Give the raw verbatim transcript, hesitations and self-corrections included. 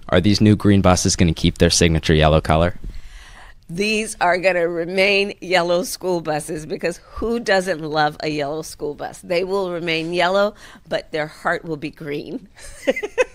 Are these new green buses going to keep their signature yellow color? These are going to remain yellow school buses because who doesn't love a yellow school bus? They will remain yellow, but their heart will be green.